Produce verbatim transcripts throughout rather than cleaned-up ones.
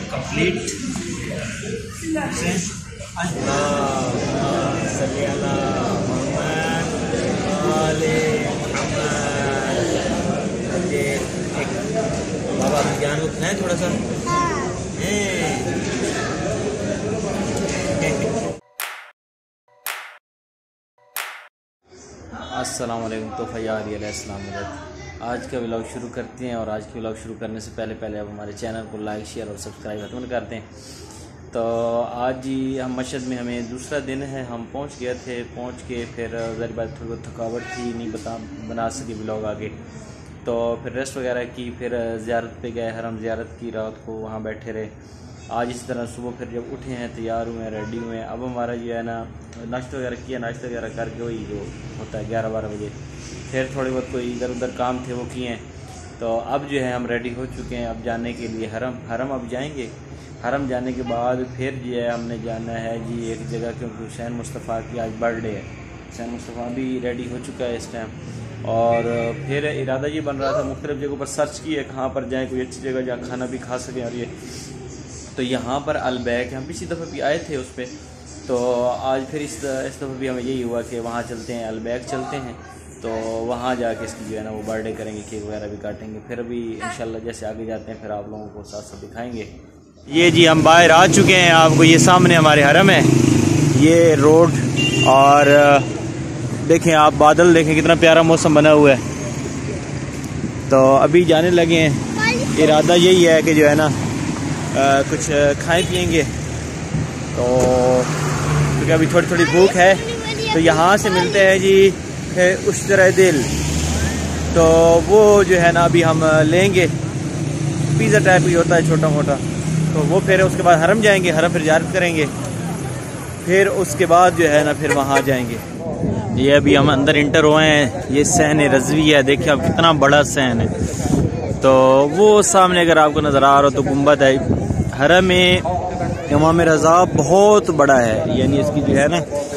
Complete. बाबा ज्ञान को खाएं थोड़ा सा। अस्सलाम वालेकुम। तो फयाद अलैहिस्सलाम। आज का व्लॉग शुरू करते हैं और आज के व्लॉग शुरू करने से पहले पहले आप हमारे चैनल को लाइक शेयर और सब्सक्राइब हतमन करते हैं। तो आज ही हम मशहद में हमें दूसरा दिन है, हम पहुंच गए थे। पहुंच के फिर ज़री बात थोड़ी बहुत थकावट थी, नहीं बता बना सके व्लॉग आगे। तो फिर रेस्ट वगैरह की, फिर ज़ियारत पे गए, हरम ज़ियारत की, रात को वहाँ बैठे रहे। आज इस तरह सुबह फिर जब उठे हैं, तैयार हुए हैं, रेडी हुए हैं। अब हमारा जो है ना नाश्ता वगैरह किया, नाश्ता वगैरह करके वही जो होता है ग्यारह बारह बजे फिर थोड़े बहुत कोई इधर उधर काम थे वो किए हैं। तो अब जो है हम रेडी हो चुके हैं अब जाने के लिए हरम। हरम अब जाएंगे। हरम जाने के बाद फिर जो है हमने जाना है जी एक जगह, क्योंकि हुसैन मुस्तफ़ा की आज बर्थडे है। हुसैन मुस्तफ़ा भी रेडी हो चुका है इस टाइम। और फिर इरादा ये बन रहा था, मुख्तलिफ़ जगहों पर सर्च की है कहाँ पर जाएँ, कोई अच्छी जगह जहाँ खाना भी खा सकें। और ये तो यहाँ पर अलबैक, हम पिछली दफ़ा भी आए थे उस पर। तो आज फिर इस इस दफ़ा भी हमें यही हुआ कि वहाँ चलते हैं, अलबैक चलते हैं। तो वहाँ जाके इसकी जो है ना वो बर्थडे करेंगे, केक वगैरह भी काटेंगे। फिर अभी इंशाल्लाह जैसे आगे जाते हैं फिर आप लोगों को साथ साथ दिखाएंगे। ये जी हम बाहर आ चुके हैं। आपको ये सामने हमारे हरम है, ये रोड। और देखें आप बादल देखें, कितना प्यारा मौसम बना हुआ है। तो अभी जाने लगे हैं। इरादा यही है कि जो है ना आ, कुछ खाएं पिएंगे। तो क्योंकि अभी थोड़ी थोड़ी भूख है। तो यहाँ से मिलते हैं जी उश्तरा दिल। तो वो जो है ना अभी हम लेंगे, पिज़्ज़ा टाइप ही होता है छोटा मोटा। तो वो फिर उसके बाद हरम जाएंगे, हरम फिर ज़ियारत करेंगे। फिर उसके बाद जो है ना फिर वहाँ जाएंगे। ये अभी हम अंदर इंटर हुए हैं। ये सहन रज़वी है, देखिए अब कितना बड़ा सहन है। तो वो सामने अगर आपको नज़र आ रहा हो तो गुंबद है। हरम में इमाम रज़ा बहुत बड़ा है, यानी इसकी जो है ना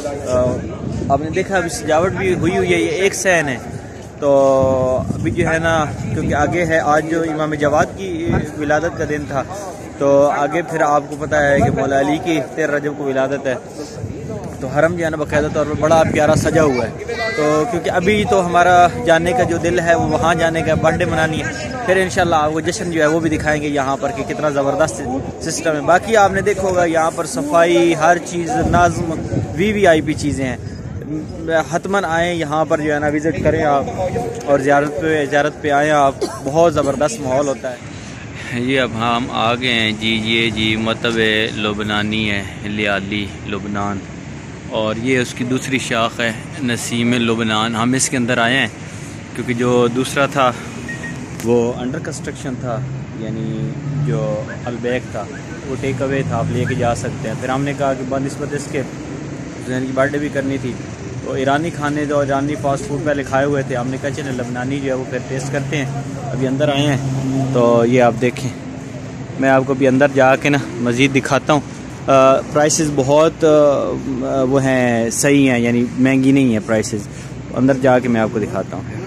आपने देखा अभी सजावट भी हुई हुई है। ये एक सहन है। तो अभी जो है ना क्योंकि आगे है, आज जो इमाम जवाद की विलादत का दिन था, तो आगे फिर आपको पता है कि मौला अली की तेरह रजब को विलादत है। तो हरम जो है ना बाकायदा तौर पर बड़ा प्यारा सजा हुआ है। तो क्योंकि अभी तो हमारा जाने का जो दिल है वो वहाँ जाने का, बर्थडे मनानी है। फिर इंशाल्लाह आपको जश्न जो है वो भी दिखाएंगे यहाँ पर कि कितना ज़बरदस्त सिस्टम है। बाकी आपने देखा होगा यहाँ पर सफाई, हर चीज़ नाज़्म, वी वी आई पी चीज़ें हैं। हतमन आएँ यहाँ पर जो है ना विज़िट करें आप और ज़ियारत पे ज़ियारत पे आएँ आप। बहुत ज़बरदस्त माहौल होता है। ये अब हम आ गए हैं जी। ये जी मतब लुबनानी है, लियाली लुबनान। और ये उसकी दूसरी शाख है नसीम लुबनान। हम इसके अंदर आए हैं क्योंकि जो दूसरा था वो अंडर कंस्ट्रक्शन था, यानी जो अलबैक था वो टेक अवे था, आप लेके जा सकते हैं। फिर हमने कहा कि बनस्बत इसके जहन की बर्थडे भी करनी थी, तो ईरानी खाने जो ईरानी फास्ट फूड पहले खाए हुए थे, हमने कहा चले लबनानी जो है वो फिर टेस्ट करते हैं। अभी अंदर आए हैं तो ये आप देखें, मैं आपको अभी अंदर जाके ना मज़ीद दिखाता हूँ। प्राइसेस बहुत आ, वो हैं, सही हैं, यानी महंगी नहीं है प्राइसेस। अंदर जाके मैं आपको दिखाता हूँ।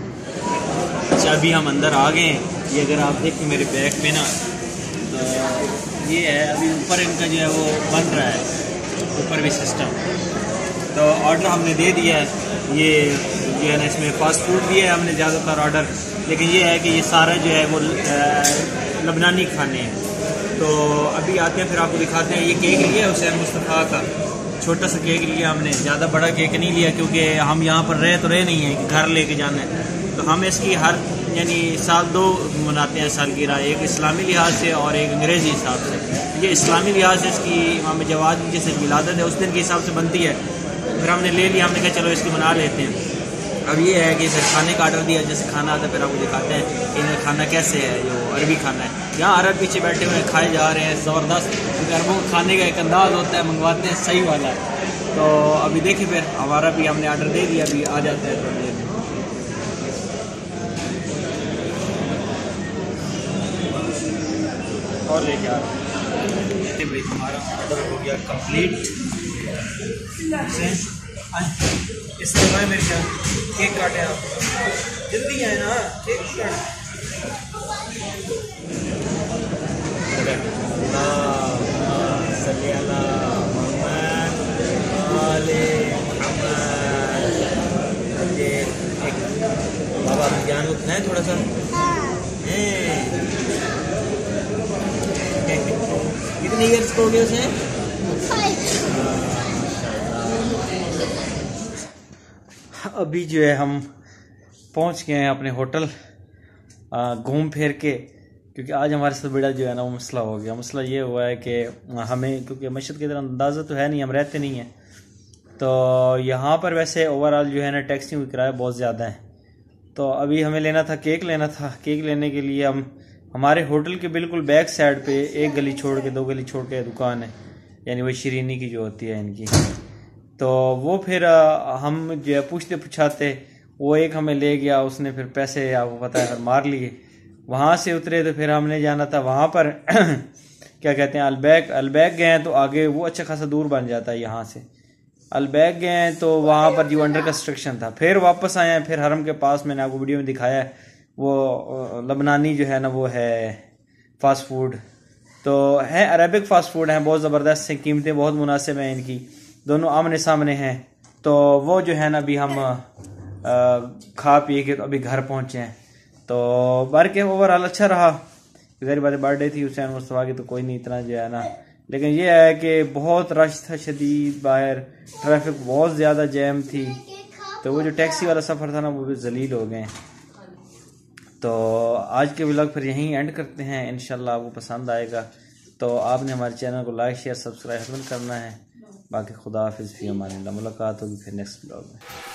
अच्छा अभी हम अंदर आ गए हैं। ये अगर आप देखें मेरे बैग पे ना, तो ये है अभी ऊपर इनका जो है वो बन रहा है, ऊपर भी सिस्टम। तो ऑर्डर हमने दे दिया है। ये जो है ना इसमें फास्ट फूड भी है हमने ज़्यादातर ऑर्डर, लेकिन ये है कि ये सारा जो है वो लबनानी खाने हैं। तो अभी आते हैं फिर आपको दिखाते हैं। ये केक लिया है हुसैन मुस्तफ़ा का, छोटा सा केक लिया हमने, ज़्यादा बड़ा केक नहीं लिया क्योंकि हम यहाँ पर रहे तो रहे नहीं हैं, घर लेके जाना है। तो हम इसकी हर यानी साल दो मनाते हैं सालगिरह, एक इस्लामी लिहाज से और एक अंग्रेज़ी हिसाब से। ये इस्लामी लिहाज से इसकी इमाम जवाद की जैसे विलादत है उस दिन के हिसाब से बनती है। फिर हमने ले लिया, हमने कहा चलो इसकी मना लेते हैं। अब ये है कि इसे खाने का ऑर्डर दिया, जैसे खाना आता है फिर आपको दिखाते हैं कि इनका खाना कैसे है। जो अरबी खाना है, यहाँ अरब पीछे बैठे हुए खाए जा रहे हैं, ज़बरदस्त। क्योंकि अरबों को खाने का एक अंदाज़ होता है, मंगवाते हैं सही वाला। तो अभी देखिए फिर हमारा भी हमने ऑर्डर दे दिया, अभी आ जाता है थोड़ी देर में। और लेके आ भाई हमारा ऑर्डर हो गया कंप्लीट। इस तरह मेरे ख्याल केक काटे आप, जल्दी आए ना केक काट। को खाएं थोड़ा सा। कितने ईयर्स को हो गए उसे? अभी जो है हम पहुंच गए हैं अपने होटल घूम फिर के, क्योंकि आज हमारे साथ बड़ा जो है ना वो मसला हो गया। मसला ये हुआ है कि हमें, क्योंकि मस्जिद की तरह अंदाज़ा तो है नहीं, हम रहते नहीं हैं, तो यहाँ पर वैसे ओवरऑल जो है ना टैक्सी का किराया बहुत ज़्यादा है। तो अभी हमें लेना था, केक लेना था। केक लेने के लिए हम हमारे होटल के बिल्कुल बैक साइड पे एक गली छोड़ के, दो गली छोड़ के दुकान है, यानी वही शरीनी की जो होती है इनकी। तो वो फिर हम जो है पूछते पूछाते वो एक हमें ले गया, उसने फिर पैसे आपको पता है मार लिए। वहाँ से उतरे तो फिर हमने जाना था वहाँ पर क्या कहते हैं अलबैग। अलबैग गए हैं तो आगे वो अच्छा खासा दूर बन जाता है यहाँ से। अलबैग गए हैं तो वहाँ पर जो अंडर कंस्ट्रक्शन था। फिर वापस आए हैं, फिर हरम के पास मैंने आपको वीडियो में दिखाया है वो लबनानी जो है ना वो है फास्ट फूड, तो है अरेबिक फास्ट फूड है, बहुत ज़बरदस्त है, कीमतें बहुत मुनासिब हैं इनकी, दोनों आमने सामने हैं। तो वो जो है ना अभी हम आ, खा पी के तो अभी घर पहुँचे हैं। तो बार के ओवरऑल अच्छा रहा। गरीब बात बर्थडे थी हुसैन मुस्तफा की, तो कोई नहीं इतना जो है ना, लेकिन ये है कि बहुत रश था शदीद, बाहर ट्रैफिक बहुत ज़्यादा जैम थी, तो वो जो टैक्सी वाला सफ़र था ना वो भी जलील हो गए। तो आज के व्लॉग फिर यहीं एंड करते हैं, इंशाल्लाह आपको पसंद आएगा। तो आपने हमारे चैनल को लाइक शेयर सब्सक्राइब करना है। बाकी खुदा हाफिज़, फी अमान अल्लाह, मुलाकात होगी फिर नेक्स्ट व्लॉग में।